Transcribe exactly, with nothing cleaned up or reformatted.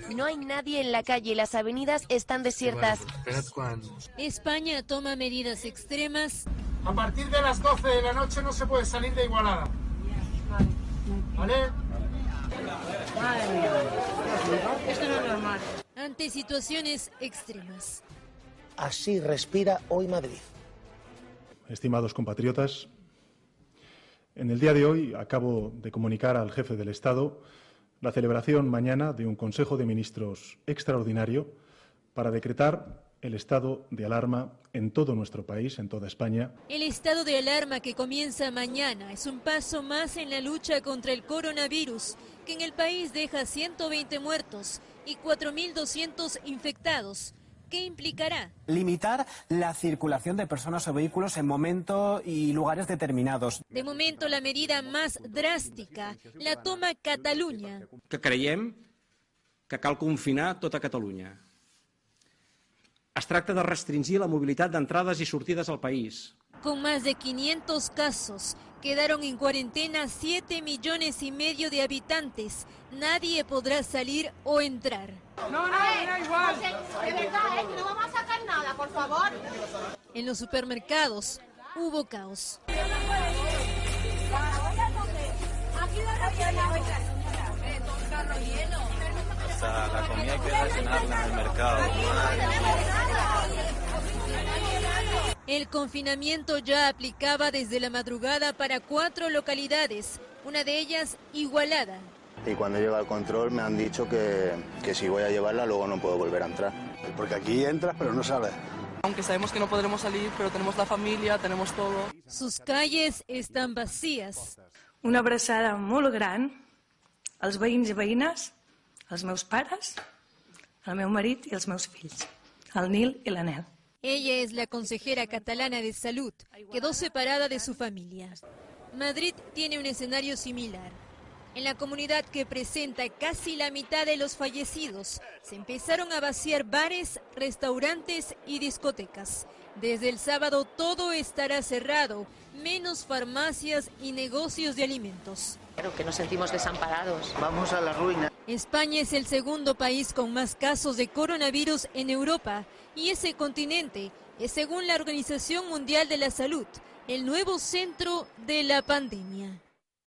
No hay nadie en la calle, las avenidas están desiertas. España toma medidas extremas. A partir de las doce de la noche no se puede salir de Igualada. ¿Vale? Esto no es normal. Ante situaciones extremas. Así respira hoy Madrid. Estimados compatriotas, en el día de hoy acabo de comunicar al jefe del Estado la celebración mañana de un Consejo de Ministros extraordinario para decretar el estado de alarma en todo nuestro país, en toda España. El estado de alarma que comienza mañana es un paso más en la lucha contra el coronavirus, que en el país deja ciento veinte muertos y cuatro mil doscientos infectados. ¿Qué implicará? Limitar la circulación de personas o vehículos en momentos y lugares determinados. De momento, la medida más drástica la toma Cataluña. Que creiem que cal confinar tota Catalunya. Es tracta de restringir la mobilitat d'entrades i sortides al país. Con más de quinientos casos, quedaron en cuarentena siete millones y medio de habitantes. Nadie podrá salir o entrar. No, no, da igual. De verdad, ¿eh? Que no vamos a sacar nada, por favor. En los supermercados hubo caos. O sea, la comida hay que rellenarla en el mercado. El confinamiento ya aplicaba desde la madrugada para cuatro localidades, una de ellas Igualada. Y cuando llega al control me han dicho que, que si voy a llevarla luego no puedo volver a entrar. Porque aquí entras pero no sales. Aunque sabemos que no podremos salir, pero tenemos la familia, tenemos todo. Sus calles están vacías. Una abraçada molt gran als veïns i veïnes, als meus pares, al meu marit i als meus fills, el Nil i l'Anel. Ella es la consejera catalana de salud. Quedó separada de su familia. Madrid tiene un escenario similar. En la comunidad que presenta casi la mitad de los fallecidos, se empezaron a vaciar bares, restaurantes y discotecas. Desde el sábado todo estará cerrado, menos farmacias y negocios de alimentos. Claro que nos sentimos desamparados. Vamos a la ruina. España es el segundo país con más casos de coronavirus en Europa y ese continente es, según la Organización Mundial de la Salud, el nuevo centro de la pandemia.